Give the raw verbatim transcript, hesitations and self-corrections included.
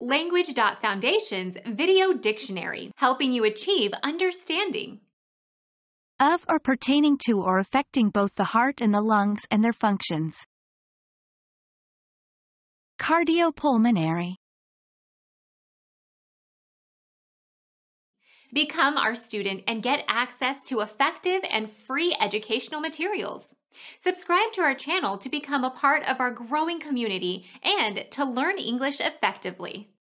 Language.Foundation's Video Dictionary, helping you achieve understanding. Of or pertaining to or affecting both the heart and the lungs and their functions. Cardiopulmonary. Become our student and get access to effective and free educational materials. Subscribe to our channel to become a part of our growing community and to learn English effectively.